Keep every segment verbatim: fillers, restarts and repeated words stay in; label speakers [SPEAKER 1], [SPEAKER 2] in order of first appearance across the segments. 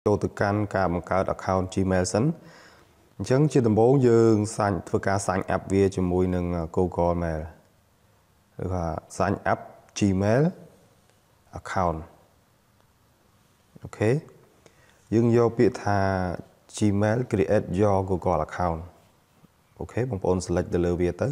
[SPEAKER 1] ចូលទៅកាន់ការបង្កើត account Gmail សិនអញ្ចឹងជាដំបូងយើងសាញធ្វើការ sign up វាជាមួយនឹង Google Mail ឬថា sign up Gmail account អូខេយើងយកពាក្យថា Gmail create your Google account អូខេបងប្អូន select ទៅលើវាទៅ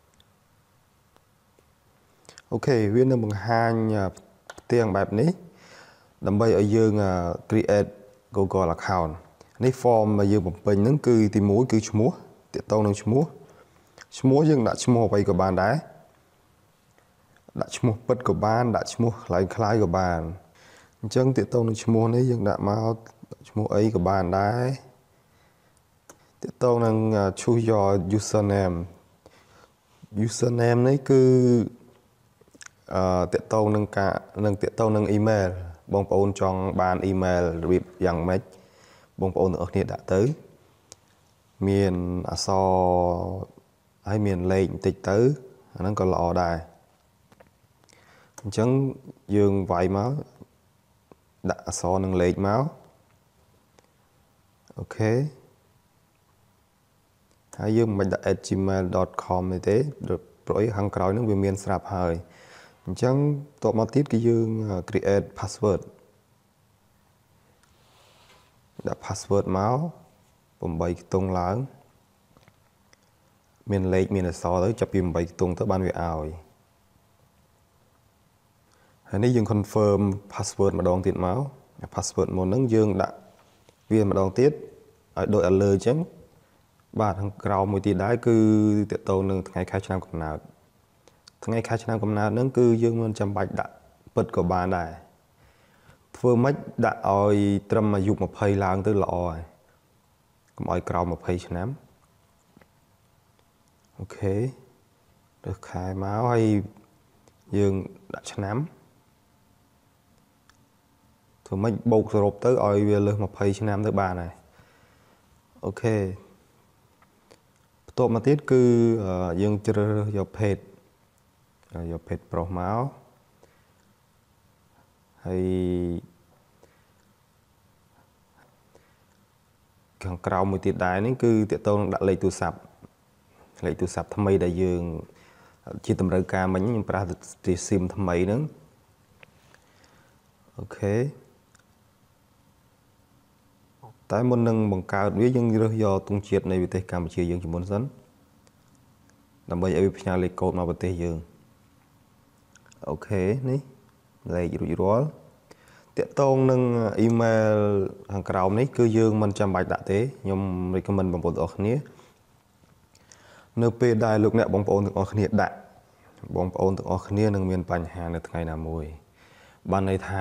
[SPEAKER 1] អូខេវានឹងបង្ហាញផ្ទាំងបែបនេះដើម្បីឲ្យយើង create Google account នេះ form ដែលយើងបំពេញហ្នឹងគឺទីមួយគឺឈ្មោះទាក់ទងនឹងឈ្មោះឈ្មោះយើងដាក់ឈ្មោះអ្វីក៏បានដែរដាក់ឈ្មោះពិតក៏បានដាក់ឈ្មោះខ្លាំងខ្លាយក៏បានអញ្ចឹងទាក់ទងនឹងឈ្មោះនេះយើងដាក់មកឈ្មោះអីក៏បានដែរទាក់ទងនឹង choose your username username នេះគឺអឺទាក់ទងនឹងការនឹងទាក់ទងនឹង email បងប្អូនចង់បាន email របៀបយ៉ាងម៉េចបងប្អូនទាំងអស់គ្នាដាក់ទៅមានអក្សរហើយមានលេខបន្តិចទៅអាហ្នឹងក៏ល្អដែរអញ្ចឹងយើងវាយមកដាក់អក្សរនិងលេខមកអូខេហើយយើងមិនដាក់ at gmail dot com នេះទេព្រោះអីខាងក្រោយហ្នឹងវាមានស្រាប់ហើយអញ្ចឹងតបមកទៀតគឺយើង create password ដាក់ password មកeightខ្ទង់ឡើងមានលេខមានអក្សរទៅចាប់ពីeightខ្ទង់ទៅបានវាឲ្យហើយនេះយើង confirm password ម្ដងទៀតមក password មុនហ្នឹងយើងដាក់វាម្ដងទៀតឲ្យដូច alert អញ្ចឹងបាទខាងក្រោមមួយទៀតដែរគឺតកតងនឹងថ្ងៃខែឆ្នាំកំណើតថ្ងៃខែឆ្នាំកំណើតហ្នឹងគឺយើងមិនចាំបាច់ដាក់ពិតក៏បានដែរធ្វើម៉េចដាក់ឲ្យត្រឹមអាយុtwentyឡើងទៅល្អហើយកុំឲ្យក្រោមtwentyឆ្នាំអូខេរើសខែមកហើយយើងដាក់ឆ្នាំធ្វើម៉េចបូកសរុបទៅឲ្យវាលើសtwentyឆ្នាំទៅបានហើយអូខេបន្ទាប់មកទៀតគឺយើងជ្រើសរើសយក page យក page ប្រុសមកហើយខាងក្រោមមួយទៀតដែរនេះគឺតកតងនឹងដាក់លេខទូរស័ព្ទលេខទូរស័ព្ទថ្មីដែលយើងជាតម្រូវការមិញខ្ញុំប្រើទី SIM ថ្មីហ្នឹងអូខេតែមុននឹងបង្កើតវាយើងរើសយកទង់ជាតិនៃប្រទេសកម្ពុជាយើងជាមុនសិនដើម្បីឲ្យវាផ្ញើលេខកូដមកប្រទេសយើងអូខេនេះលេខរួចរាល់តាក់ទងនឹង email ខាងក្រោមនេះគឺយើងមិនចាំបាច់ដាក់ទេខ្ញុំ recommend បងប្អូនទាំងអស់គ្នានៅពេលដែលលោកអ្នកបងប្អូនទាំងអស់គ្នាដាក់បងប្អូនទាំងអស់គ្នានឹងមានបញ្ហានៅថ្ងៃណាមួយបានន័យថា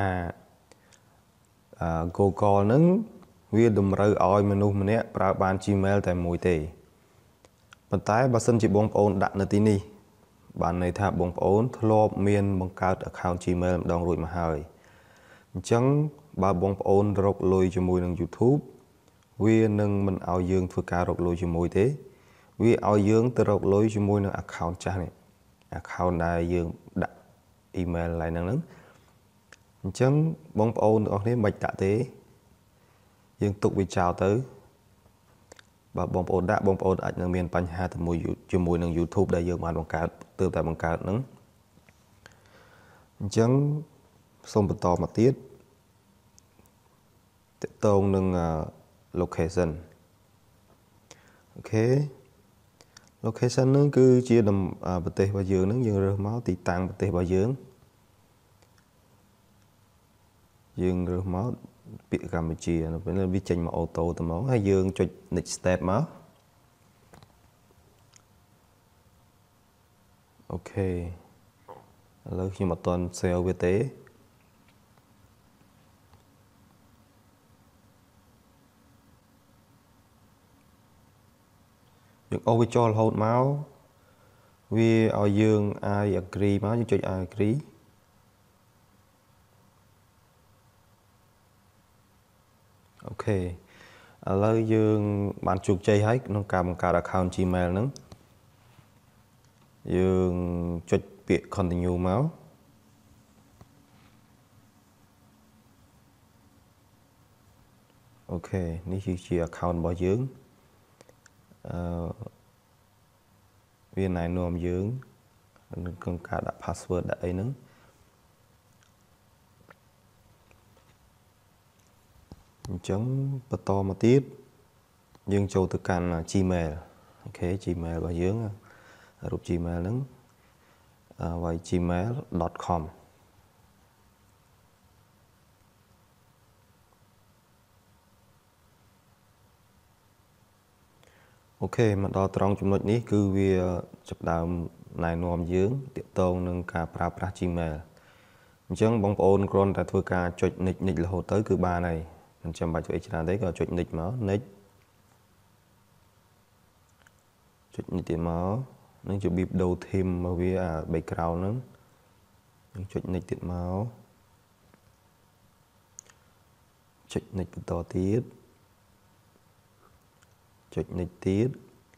[SPEAKER 1] Google នឹងវាតម្រូវឲ្យមនុស្សម្នាក់ប្រើបាន Gmail តែមួយទេប៉ុន្តែបើសិនជាបងប្អូនដាក់នៅទីនេះបានន័យថាបងប្អូនធ្លាប់មានបង្កើត account Gmail ម្ដងរួចមកហើយអញ្ចឹងបើបងប្អូនរកលុយជាមួយនឹង YouTube វានឹងមិនឲ្យយើងធ្វើការរកលុយជាមួយទេវាឲ្យយើងទៅរកលុយជាមួយនឹង account ចាស់នេះ account ដែលយើងដាក់ email ឡើងហ្នឹងអញ្ចឹងបងប្អូនទាំងអស់គ្នាមិនបាច់ដាក់ទេយើងទុកវាចោលទៅបើបងប្អូនដាក់បងប្អូនអាចនឹងមានបញ្ហាទៅមួយជាមួយនឹង YouTube ដែលយើងបានបង្កើតទើបតែបង្កើតហ្នឹងអញ្ចឹងសូមបន្តមកទៀតតកតងនឹង location អូខេ location ហ្នឹងគឺជាប្រទេសរបស់យើងហ្នឹងយើងរើសមកទីតាំងប្រទេសរបស់យើងយើងរើសមកពាក្យកម្ពុជានៅពេលវាចេញមកអូតូទៅហ្មងហើយយើងចុច next step មកអូខេឥឡូវខ្ញុំអត់ទាន់ save វាទេយើងអូសវាចូលរហូតមកវាឲ្យយើង I agree មកយើងចុច I agreeអូខេឥឡូវយើងបានជោគជ័យហើយក្នុងការបង្កើត account Gmail ហ្នឹងយើងចុចពាក្យ continue មកអូខេនេះគឺជា account របស់យើងអឺវាណែនាំយើងក្នុងការដាក់ password ដាក់អីហ្នឹងអញ្ចឹងបន្តមកទៀតយើងចូលទៅកាន់ Gmail អូខេ Gmail របស់យើងរូប Gmail ហ្នឹងវាយ gmail ដត com អូខេមកដល់ត្រង់ចំណុចនេះគឺវាចាប់ដើមណែនាំយើងទាក់ទងនឹងការប្រើប្រាស់ Gmail អញ្ចឹងបងប្អូនគ្រាន់តែធ្វើការចុច nick nick រហូតទៅគឺបានហើយមិនចាំបាច់ធ្វើអីច្រើនទេក៏ចុច nick មក nick ចុច nick ទៀតមកនឹងជា bib do theme របស់វាអា background ហ្នឹងយើងចុច nick ទៀតមកចុច nick បន្តទៀតចុច nick ទៀត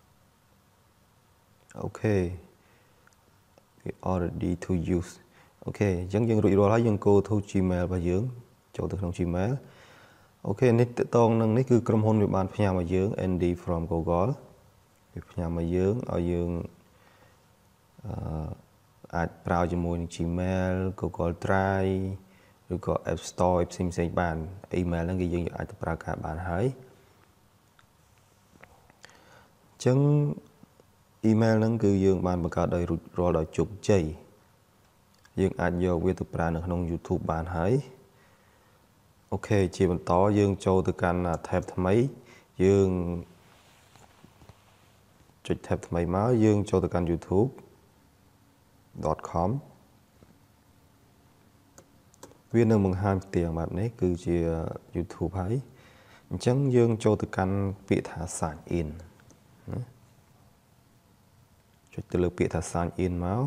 [SPEAKER 1] អូខេ we already to use អូខេអញ្ចឹងយើងរួចរាល់ហើយយើង go to Gmail របស់យើងចូលទៅក្នុង Gmail អូខេនេះតកតងនឹងនេះគឺក្រុមហ៊ុនវាបានផ្ញើមកយើង Andy from Google វាផ្ញើមកយើងឲ្យយើងអឺអាចប្រើជាមួយនឹង Gmail Google Drive ឬក៏ App Store ផ្សេងផ្សេងបាន email ហ្នឹងគឺយើងអាចទៅប្រើការបានហើយអញ្ចឹង email ហ្នឹងគឺយើងបានបង្កើតដោយរួចរាល់ដោយជោគជ័យយើងអាចយកវាទៅប្រើនៅក្នុង YouTube បានហើយអូខេជាបន្តយើងចូលទៅកាន់ tab ថ្មីយើងចុច tab ថ្មីមកយើងចូលទៅកាន់ youtube dot com វានឹងបង្ហាញផ្ទាំងបែបនេះគឺជា YouTube ហើយអញ្ចឹងយើងចូលទៅកាន់ពាក្យថា sign in ណាចុចទៅលើពាក្យថា sign in មក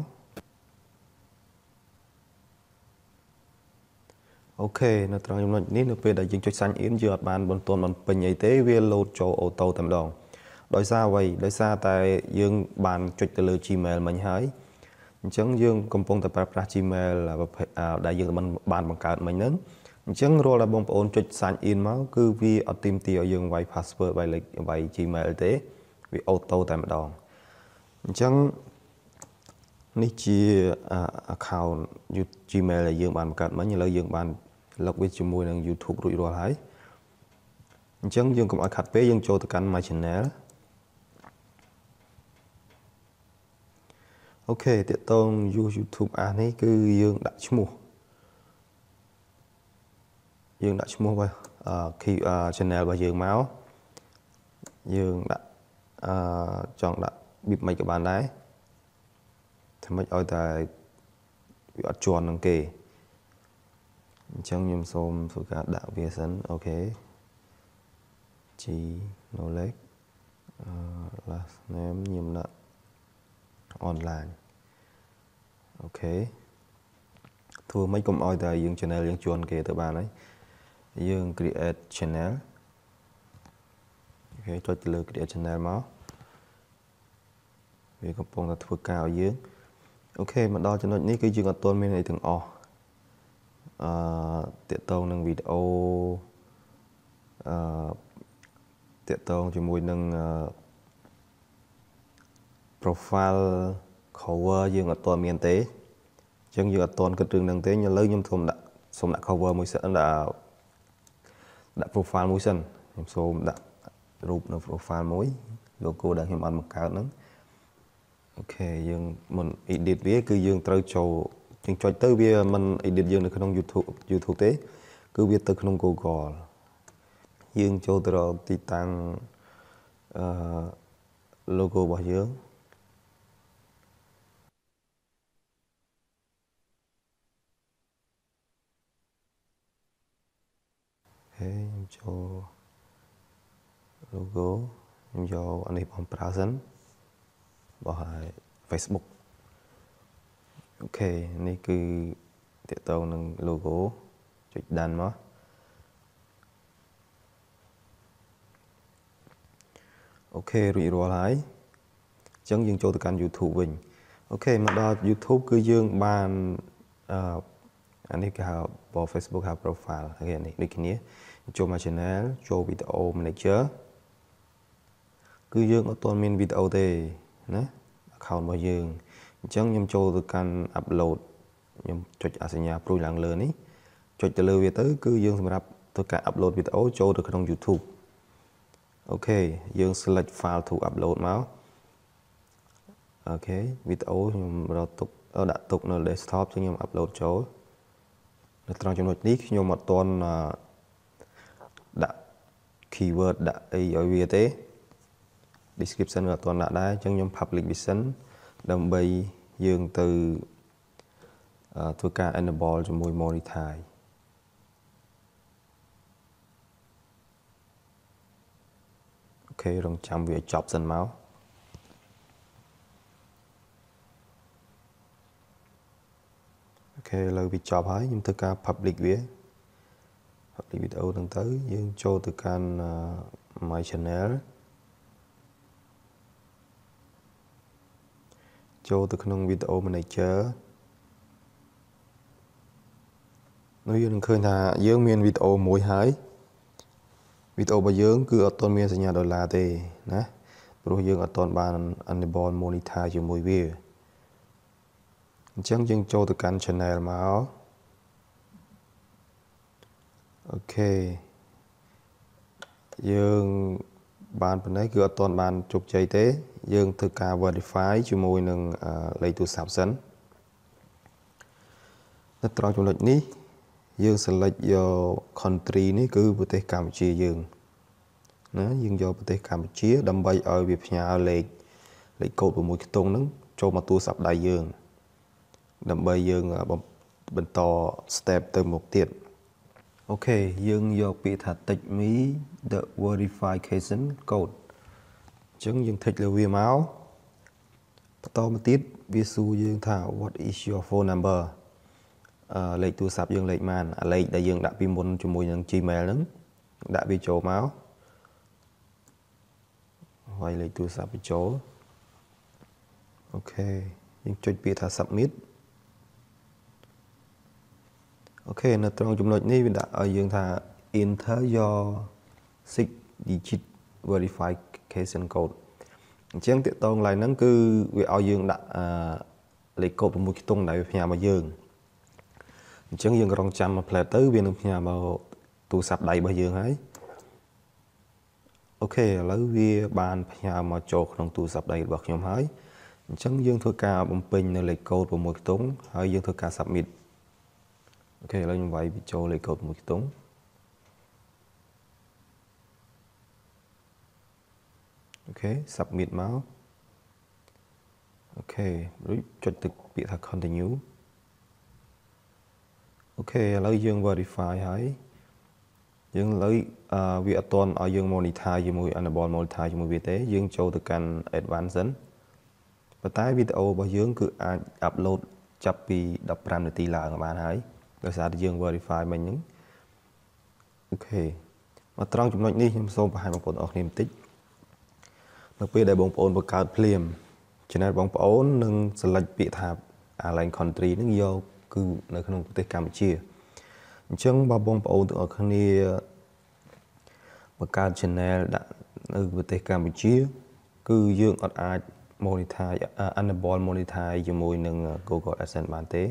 [SPEAKER 1] អូខេនៅត្រង់ចំណុចនេះនៅពេលដែលយើងចុច sign in យើងអត់បានបន្ទាន់បានពេញអីទេវា load ចូលអូតូតែម្ដងដោយសារអ្វីដោយសារតែយើងបានចុចទៅលើ Gmail មិញហើយអញ្ចឹងយើងកំពុងតែប្រើប្រាស់ Gmail ដែលយើងបានបង្កើតមិញហ្នឹងអញ្ចឹងរាល់ដែលបងប្អូនចុច sign in មកគឺវាអត់ទាមទារឲ្យយើងវាយ password វាយលេខវាយ Gmail ទេវាអូតូតែម្ដងអញ្ចឹងនេះជា account Gmail ដែលយើងបានបង្កើតមិញឥឡូវយើងបាន log វាជាមួយនឹង YouTube រួចរាល់ហើយអញ្ចឹងយើងកុំឲ្យខាត់ពេកយើងចូលទៅកាន់ My Channel អូខេតកតង YouTube អានេះគឺយើងដាក់ឈ្មោះយើងដាក់ឈ្មោះរបស់ channel របស់យើងមកយើងដាក់អឺចង់ដាក់ bip មិនក៏បានដែរធ្វើម៉េចឲ្យតែវាអត់ជាន់នឹងគេអញ្ចឹងខ្ញុំសូមធ្វើការដាក់វាសិនអូខេ G knowledge last name ខ្ញុំដាក់ online អូខេធ្វើម៉េចកុំឲ្យតែយើង channel យើងជាន់គេទៅបានហើយយើង create channel អូខេចុចទៅលើ create channel មកវាកំពុងតែធ្វើការឲ្យយើងអូខេមកដល់ចំណុចនេះគឺយើងអត់ទាន់មានអីទាំងអស់អឺតាក់ទងនឹងវីដេអូអឺតាក់ទងជាមួយនឹង profile cover យើងអត់ទាន់មានទេអញ្ចឹងយើងអត់ទាន់គិតរឿងហ្នឹងទេឥឡូវខ្ញុំសូមដាក់សូមដាក់ cover មួយសិនដាក់ដាក់ profile មួយសិនខ្ញុំសូមដាក់រូបនៅ profile មួយ logo ដែលខ្ញុំបានបង្កើតហ្នឹងអូខេយើងមិន edit វាគឺយើងត្រូវចូលយើងចុចទៅវាមិន edit យើងនៅក្នុង YouTube YouTube ទេគឺវាទៅក្នុង Google យើងចូលទៅរកទីតាំងអឺ logo របស់យើងអូខេខ្ញុំចូល logo ខ្ញុំយកអានេះបងប្រើសិនរបស់ Facebook អូខេនេះគឺទាក់ទងនឹង logo ចុចដានមកអូខេរួចរាល់ហើយអញ្ចឹងយើងចូលទៅកាន់ YouTube វិញអូខេមកដល់ YouTube គឺយើងបានអឺអានេះគេហៅបប Facebook ហៅ profile អូខេនេះដូចគ្នាអចូលមក channel ចូល video manager គឺយើងអត់ទាន់មាន video ទេណា account របស់យើងអញ្ចឹងខ្ញុំចូលទៅកាន់ upload ខ្ញុំចុចអាសញ្ញាព្រួយឡើងលើនេះចុចទៅលើវាទៅគឺយើងសម្រាប់ធ្វើការ upload video ចូលទៅក្នុង YouTube អូខេយើង select file to upload មកអូខេ video ខ្ញុំរកទុកដាក់ទុកនៅ desktop ចឹងខ្ញុំ upload ចូលនៅត្រង់ចំណុចនេះខ្ញុំអត់ទាន់ដាក់ keyword ដាក់អីឲ្យវាទេ description ក៏អត់ទាន់ដាក់ដែរអញ្ចឹងខ្ញុំ public vision ដើម្បីយើងទៅធ្វើការ enable ជាមួយ monetize អូខេរងចាំវាចប់សិនមកអូខេឥឡូវវាចប់ហើយខ្ញុំធ្វើការ public វា public video ហ្នឹងទៅយើងចូលទៅកាន់ my channel ចូលទៅក្នុង video manager នោះយើងនឹងឃើញថាយើងមាន video មួយហើយ video របស់យើងគឺអត់ទាន់មានសញ្ញាដុល្លារទេណាព្រោះយើងអត់ទាន់បាន enable monetize ជាមួយវាអញ្ចឹងយើងចូលទៅកាន់ channel មកអូខេយើងបានប៉ុណ្ណេះគឺអត់ទាន់បានជោគជ័យទេយើងធ្វើការ verify ជាមួយនឹងលេខទូរស័ព្ទសិននៅត្រង់ចំណុចនេះយើង select យក country នេះគឺប្រទេសកម្ពុជាយើងណាយើងយកប្រទេសកម្ពុជាដើម្បីឲ្យវាផ្ញើលេខលេខកូដ6ខ្ទង់ហ្នឹងចូលមកទូរស័ព្ទដៃយើងដើម្បីយើងបន្ត step ទៅមុខទៀតអូខេយើងយកពាក្យថា text me the verification code អញ្ចឹងយើង text លើវាមកបន្តមកទៀតវាសួរយើងថា what is your phone number អឺលេខទូរស័ព្ទយើងលេខម៉ានអាលេខដែលយើងដាក់ពីមុនជាមួយនឹង Gmail ហ្នឹងដាក់វាចូលមកហើយលេខទូរស័ព្ទវាចូលអូខេយើងចុចពាក្យថា submit អូខេនៅត្រង់ចំណុចនេះវាដាក់ឲ្យយើងថា enter your six digit verification code អញ្ចឹងតកតងឡើងហ្នឹងគឺវាឲ្យយើងដាក់លេខកូដ6ខ្ទង់ដែលវាផ្ញើមកយើងអញ្ចឹងយើងរងចាំមួយផ្លែទៅវានឹងផ្ញើមកទូរស័ព្ទដៃរបស់យើងហើយអូខេឥឡូវវាបានផ្ញើមកចូលក្នុងទូរស័ព្ទដៃរបស់ខ្ញុំហើយអញ្ចឹងយើងធ្វើការបំពេញនៅលេខកូដ6ខ្ទង់ហើយយើងធ្វើការ submit អូខេឥឡូវខ្ញុំវាយវាចូលលេខកូដ6ខ្ទង់អូខេ submit មកអូខេរួចចុចទឹកពាក្យថា continue អូខេឥឡូវយើង verify ហើយយើងឥឡូវវាអត់ទាន់ឲ្យយើង monetize ជាមួយ enable monetize ជាមួយវាទេយើងចូលទៅកាន់ advanced សិនប៉ុន្តែវីដេអូរបស់យើងគឺអាច upload ចាប់ពី15នាទីឡើងបានហើយដោយសារតែយើង verify មិញហ្នឹងអូខេមកត្រង់ចំណុចនេះខ្ញុំសូមបង្ហាញបងប្អូនអរគ្នាបន្តិចនៅពេលដែលបងប្អូនបង្កើតភ្លាម channel បងប្អូននឹង select ពាក្យថា align country ហ្នឹងយកគឺនៅក្នុងប្រទេសកម្ពុជាអញ្ចឹងបើបងប្អូនទាំងអស់គ្នាបង្កើត channel ដាក់នៅប្រទេសកម្ពុជាគឺយើងអត់អាច monetize enable monetize ជាមួយនឹង Google AdSense បានទេ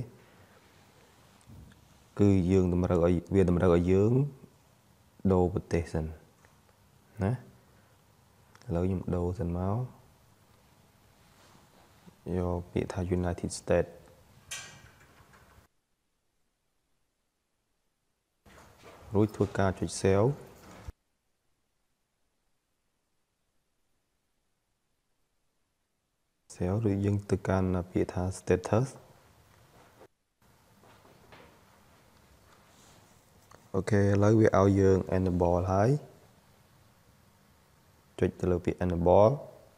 [SPEAKER 1] គឺយើងតម្រូវឲ្យវាតម្រូវឲ្យយើងដូរប្រទេសសិនណាឥឡូវខ្ញុំដូរសិនមកយកពាក្យថា United States រួចធ្វើការចុច save save ឬយើងទៅកាន់ពាក្យថា status អូខេឥឡូវវាឲ្យយើង enable ហើយចុចទៅលើពាក្យ enable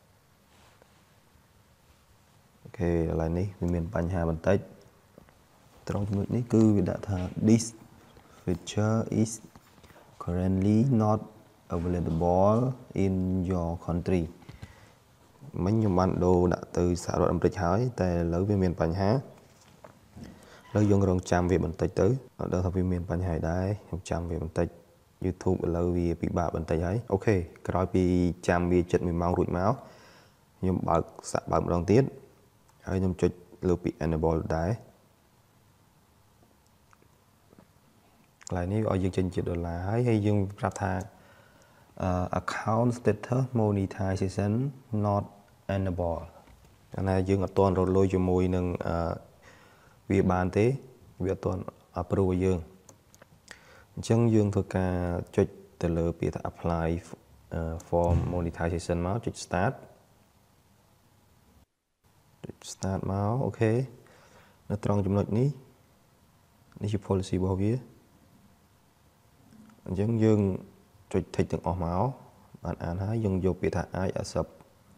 [SPEAKER 1] អូខេឥឡូវនេះវាមានបញ្ហាបន្តិចត្រង់ចំណុចនេះគឺវាដាក់ថា this feature is currently not available in your country មិញខ្ញុំបានដូរដាក់ទៅសហរដ្ឋអាមេរិកហើយតែឥឡូវវាមានបញ្ហាឥឡូវយើងរងចាំវាបន្តិចទៅអត់ដឹងថាវាមានបញ្ហាដែរខ្ញុំចាំវាបន្តិច YouTube ឥឡូវវាពិបាកបន្តិចហើយអូខេក្រោយពីចាំវាចិត្តមួយម៉ោងរួចមកខ្ញុំបើកសាក់បើកម្ដងទៀតហើយខ្ញុំចុចលើពាក្យ enable ដែរកន្លែងនេះឲ្យយើងចេញជាដុល្លារហើយហើយយើងប្រាប់ថា account status monetization not enable អានេះយើងអត់ទាន់រលួយជាមួយនឹងវាបានទេវាអត់ទាន់ approve ឲ្យយើងអញ្ចឹងយើងធ្វើការចុចទៅលើពាក្យថា apply for monetization មកចុច start ចុច start មកអូខេនៅត្រង់ចំណុចនេះនេះជា policy របស់វាអញ្ចឹងយើងចុច tick ទាំងអស់មកបានអានហើយយើងយកពាក្យថា I accept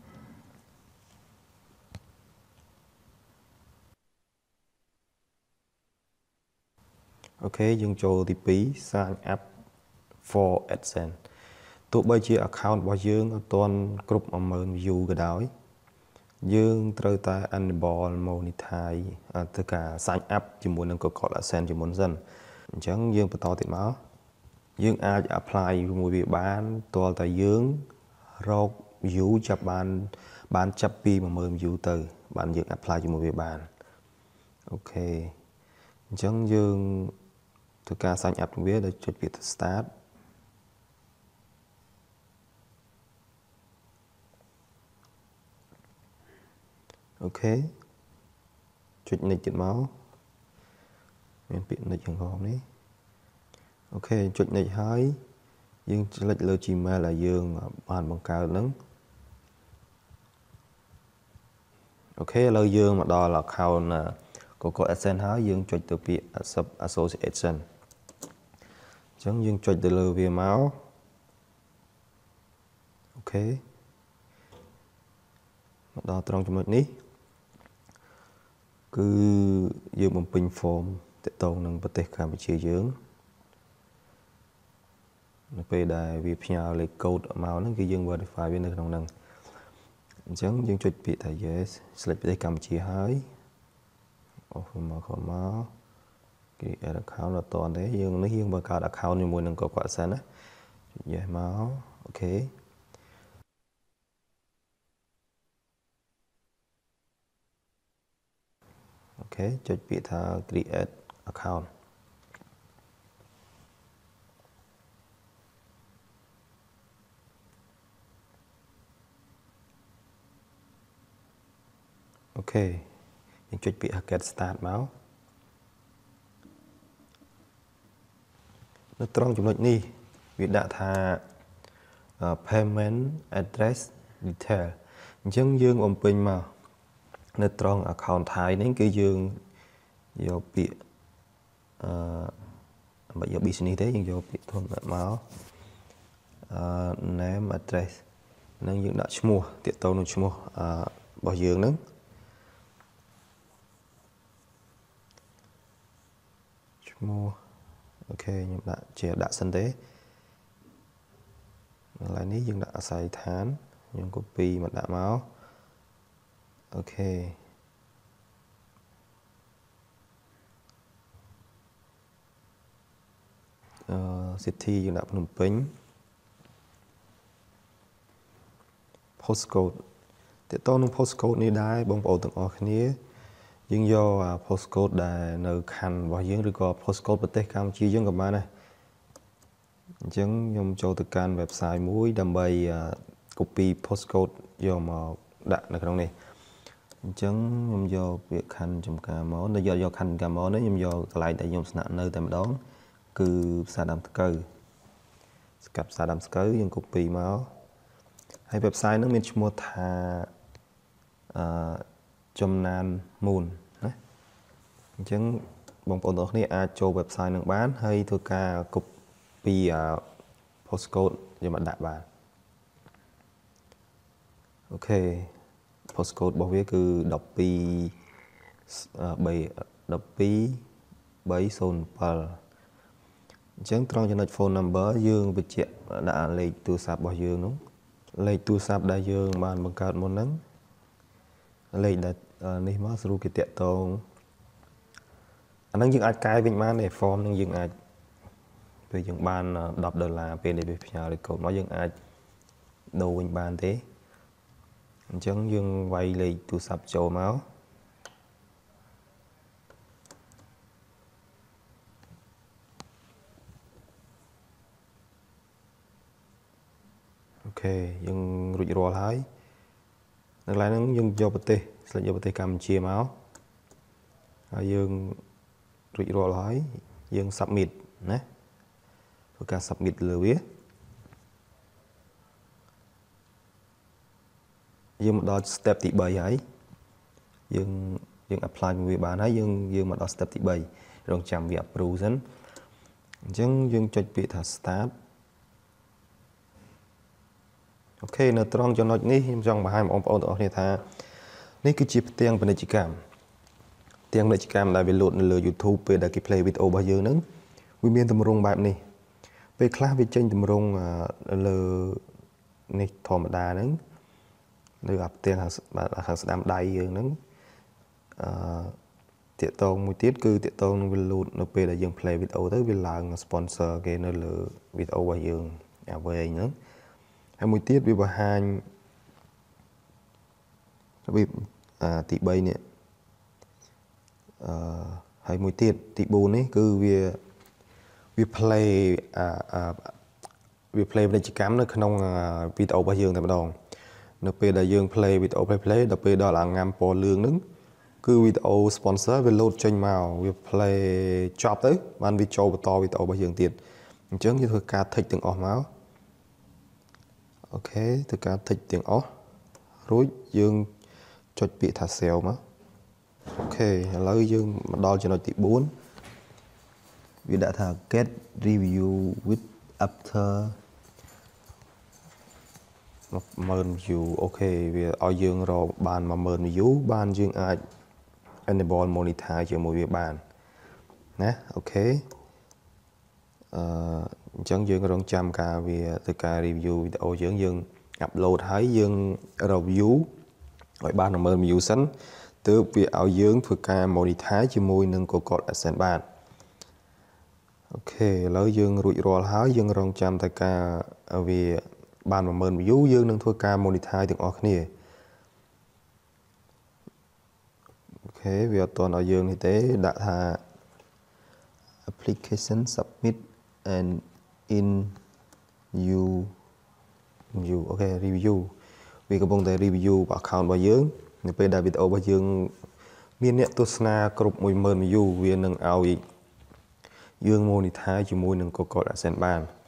[SPEAKER 1] អូខេយើងចូលទីពីរ sign up for AdSense ទោះបីជា account របស់យើងអត់ទាន់គ្រប់ one million view ក៏ដោយយើងត្រូវតែ enable monetize ទៅការ sign up ជាមួយនឹង Google AdSense ជាមុនសិនអញ្ចឹងយើងបន្តទៀតមកយើងអាច apply ជាមួយវាបានទាល់តែយើងរក view ចាប់បានបានចាប់ពី one million view ទៅបានយើង apply ជាមួយវាបានអូខេអញ្ចឹងយើងធ្វើការ sign up វាដោយចុចពាក្យ start អូខេចុច next ទៀតមកមានពាក្យ next ខាងក្រោមនេះអូខេចុច next ហើយយើងចុចលើ Gmail ដែលយើងបានបង្កើតហ្នឹងអូខេឥឡូវយើងមកដល់ account Google AdSense ហើយយើងចុចទៅពាក្យ accept association អញ្ចឹងយើងចុចទៅលើវាមកអូខេមកដល់ត្រង់ចំណុចនេះគឺយើងបំពេញ form ទាក់ទងនឹងប្រទេសកម្ពុជាយើងនៅពេលដែលវាផ្ញើលេខកូដមកហ្នឹងគឺយើង verify វានៅក្នុងហ្នឹងអញ្ចឹងយើងចុចពាក្យថា yes select ប្រទេសកម្ពុជាហើយអូមកខមក create account អត់តទេយើងនេះយើងបង្កើត account ជាមួយនឹង Google AdSense ណាចុច yes មកអូខេអូខេចុចពាក្យថា create account អូខេយើងចុចពាក្យ get start មកនៅត្រង់ចំណុចនេះវាដាក់ថា payment address detail អញ្ចឹងយើងបំពេញមកនៅត្រង់ account Thai នេះគឺយើងយកពាក្យអឺបើយក business ទេយើងយកពាក្យធំមកអឺ name address នឹងយើងដាក់ឈ្មោះទាក់ទងនឹងឈ្មោះអឺរបស់យើងហ្នឹងឈ្មោះអូខេខ្ញុំដាក់ជាដាក់សិនទេកន្លែងនេះយើងដាក់អាស័យដ្ឋានយើង copy មកដាក់មកអូខេអឺ city យើងដាក់ភ្នំពេញ postcode ទាក់ទងនឹង postcode នេះដែរបងប្អូនទាំងអស់គ្នាយើងយក postcode ដែលនៅខណ្ឌរបស់យើងឬក៏ postcode ប្រទេសកម្ពុជាយើងក៏បានដែរអញ្ចឹងខ្ញុំចូលទៅកាន់ website មួយដើម្បី copy postcode យកមកដាក់នៅក្នុងនេះអញ្ចឹងខ្ញុំយកពាក្យខណ្ឌចំការមកនៅយកយកខណ្ឌចំការមកនេះខ្ញុំយកកន្លែងដែលខ្ញុំស្នាក់នៅតែម្ដងគឺផ្សារដើមស្កូវស្កាត់ផ្សារដើមស្កូវយើង copy មកហើយ website ហ្នឹងមានឈ្មោះថាអឺចំណានមូនណាអញ្ចឹងបងប្អូនទាំងគ្នាអាចចូល website នឹងបានហើយធ្វើការ copy postcode យកមកដាក់បានអូខេ postcode របស់វាគឺone two three one two three zero sevenអញ្ចឹងត្រង់ចំណុច phone number យើងបញ្ជាក់ដាក់លេខទូរស័ព្ទរបស់យើងនោះលេខទូរស័ព្ទដែលយើងបានបង្កើតមុនហ្នឹងលេខដែលនេះមកស្រួលគេតាក់ទងអាហ្នឹងយើងអាចកែវិញបានទេ form ហ្នឹងយើងអាចបពេលយើងបាន10ដុល្លារពេលដែលវាផ្ញើ record មកយើងអាចដូរវិញបានទេអញ្ចឹងយើងវាយលេខទូរស័ព្ទចូលមកអូខេយើងរួចរាល់ហើយនៅកន្លែងហ្នឹងយើងយកប្រទេសស្លេចយកប្រទេសកម្ពុជាមកហើយយើងរួចរាល់ហើយយើង submit ណាធ្វើការ submit លើវាយើងមកដល់ step ទី3ហើយយើងយើង apply មួយវាបានហើយយើងយើងមកដល់ step ទី3រងចាំវា approve សិនអញ្ចឹងយើងចុចពាក្យថា start អូខេនៅត្រង់ចំណុចនេះខ្ញុំចង់បង្ហាញបងប្អូនទាំងអស់គ្នាថានេះគឺជាផ្ទាំងពាណិជ្ជកម្មផ្ទាំងពាណិជ្ជកម្មដែលវាលោតនៅលើ YouTube ពេលដែលគេ play វីដេអូរបស់យើងហ្នឹងវាមានទម្រង់បែបនេះពេលខ្លះវាចេញទម្រង់លើនេះធម្មតាហ្នឹងលើអាផ្ទាំងខាងស្ដាំដៃយើងហ្នឹងអឺតាកតងមួយទៀតគឺតាកតងនឹងវាលោតនៅពេលដែលយើង play វីដេអូទៅវាឡើង sponsor គេនៅលើវីដេអូរបស់យើងអាវែងហ្នឹងហើយមួយទៀតវាបង្ហាញរបៀបអាទី3នេះអឺហើយមួយទៀតទី4នេះគឺវាវា play អាវា play ពាណិជ្ជកម្មនៅក្នុងវីដេអូរបស់យើងតែម្ដងនៅពេលដែលយើង play វីដេអូ play play ដល់ពេលដល់អាងាំពណ៌លឿងហ្នឹងគឺវីដេអូ sponsor វា load ចេញមកវា play ចប់ទៅបានវាចូលបន្តវីដេអូរបស់យើងទៀតអញ្ចឹងយើងធ្វើការ tick ទាំងអស់មកអូខេធ្វើការ tick ទាំងអស់រួចយើងចុចពាក្យថា save មកអូខេឥឡូវយើងមកដល់ចំណុចទី4វាដាក់ថា get review with after one thousand view អូខេវាឲ្យយើងរកបានone thousand view បានយើងអាច enable monetize ជាមួយវាបានណាអូខេអឺអញ្ចឹងយើងរងចាំការវាទៅការ review វីដេអូយើងយើង upload ហើយយើង review ឲ្យបានone thousand view សិនទើបវាឲ្យយើងធ្វើការ monetize ជាមួយនឹង Google AdSense បានអូខេឥឡូវយើងរួចរាល់ហើយយើងរងចាំតែការវាបានone thousand view យើងនឹងធ្វើការ monetize ទាំងអស់គ្នាអូខេវាអត់ទាន់ឲ្យយើងនេះទេដាក់ថា application submit and in you review អូខេ review វាកំពុងតែ review account របស់យើងនៅពេលដែលវីដេអូរបស់យើងមានអ្នកទស្សនាគ្រប់one thousand view វានឹងឲ្យយើង monetize ជាមួយនឹង Google AdSense បាន